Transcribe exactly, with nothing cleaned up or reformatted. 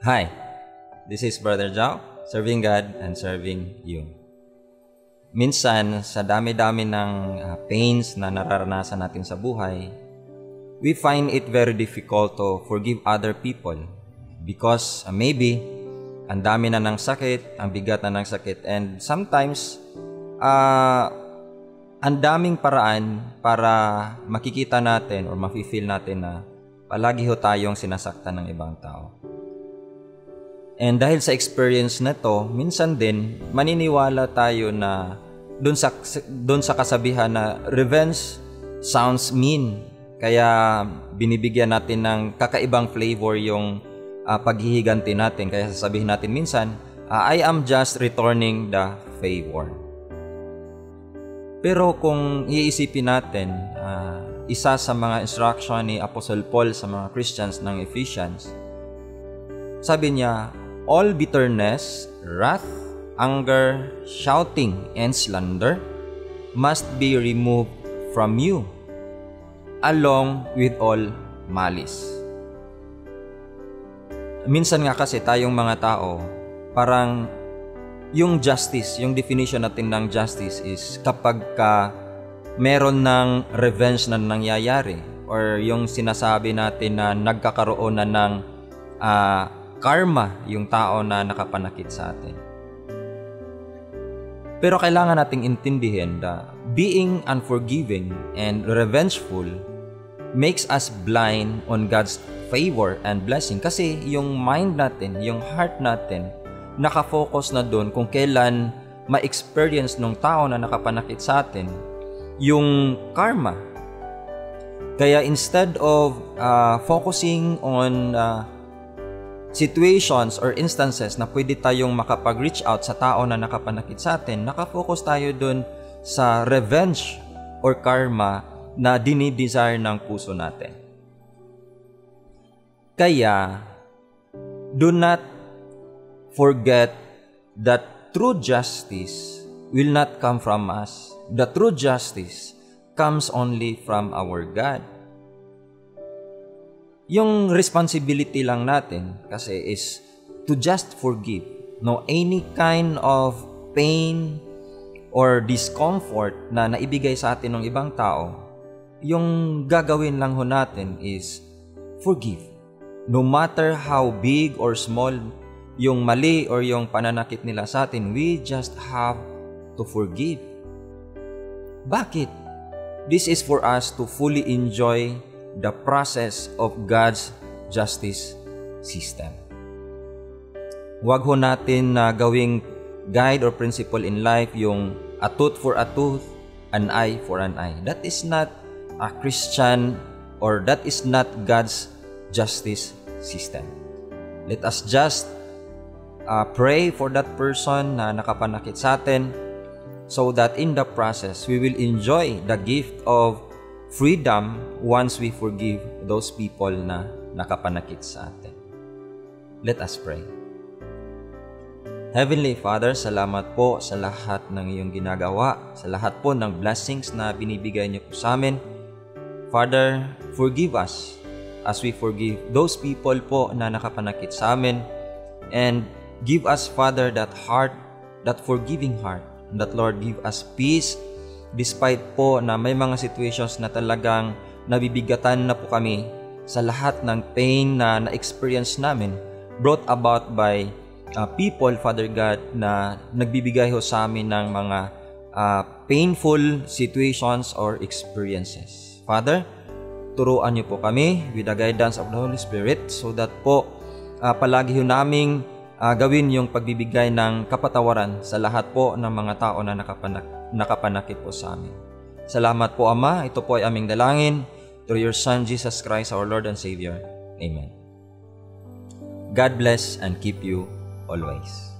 Hi, this is Brother Jao, serving God and serving you. Minsan, sa dami-dami ng uh, pains na nararanasan natin sa buhay, we find it very difficult to forgive other people because uh, maybe ang dami na ng sakit, ang bigat na ng sakit, and sometimes uh, ang daming paraan para makikita natin or mafe-feel natin na palagi ho tayong sinasaktan ng ibang tao. And dahil sa experience na to, minsan din maniniwala tayo na doon sa doon sa kasabihan na revenge sounds mean. Kaya binibigyan natin ng kakaibang flavor yung uh, paghihiganti natin. Kaya sasabihin natin minsan, uh, I am just returning the favor. Pero kung iisipin natin, uh, isa sa mga instruction ni Apostle Paul sa mga Christians ng Ephesians, sabi niya, all bitterness, wrath, anger, shouting, and slander must be removed from you, along with all malice. Minsan nga kasi tayong mga tao, parang yung justice, yung definition natin ng justice is kapag ka meron ng revenge na nangyayari or yung sinasabi natin na nagkakaroon na ng uh, karma yung tao na nakapanakit sa atin. Pero kailangan nating intindihin na being unforgiving and revengeful makes us blind on God's favor and blessing. Kasi yung mind natin, yung heart natin, nakafocus na doon kung kailan ma-experience ng tao na nakapanakit sa atin yung karma. Kaya instead of uh, focusing on uh, situations or instances na pwede tayong makapag-reach out sa tao na nakapanakit sa atin, nakafocus tayo dun sa revenge or karma na dinidesire ng puso natin. Kaya, do not forget that true justice will not come from us. The true justice comes only from our God. Yung responsibility lang natin kasi is to just forgive. No, any kind of pain or discomfort na naibigay sa atin ng ibang tao, yung gagawin lang ho natin is forgive. No matter how big or small yung mali or yung pananakit nila sa atin, we just have to forgive. Bakit? This is for us to fully enjoy the process of God's justice system. Huwag ho natin na uh, gawing guide or principle in life yung a tooth for a tooth, an eye for an eye. That is not a Christian or that is not God's justice system. Let us just uh, pray for that person na nakapanakit sa atin so that in the process, we will enjoy the gift of freedom once we forgive those people na nakapanakit sa atin. Let us pray. Heavenly Father, salamat po sa lahat ng iyong ginagawa, sa lahat po ng blessings na binibigay niyo po sa amin. Father, forgive us as we forgive those people po na nakapanakit sa amin, and give us, Father, that heart, that forgiving heart, and that, Lord, give us peace despite po na may mga situations na talagang nabibigatan na po kami sa lahat ng pain na na-experience namin brought about by uh, people, Father God, na nagbibigay ho sa amin ng mga uh, painful situations or experiences. Father, turuan niyo po kami with the guidance of the Holy Spirit so that po uh, palagi ho naming uh, gawin yung pagbibigay ng kapatawaran sa lahat po ng mga tao na nakapanak nakapanakit po sa amin. Salamat po, Ama. Ito po ay aming dalangin through your Son, Jesus Christ, our Lord and Savior. Amen. God bless and keep you always.